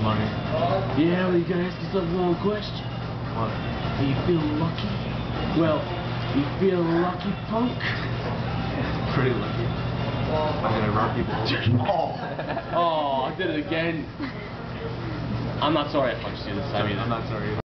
money. Yeah, well, you gotta ask yourself one question. What? Do you feel lucky? Well, you feel lucky, punk? Pretty lucky. I'm gonna rob people. Oh, I did it again. I'm not sorry I punched you this time either. I'm not sorry either.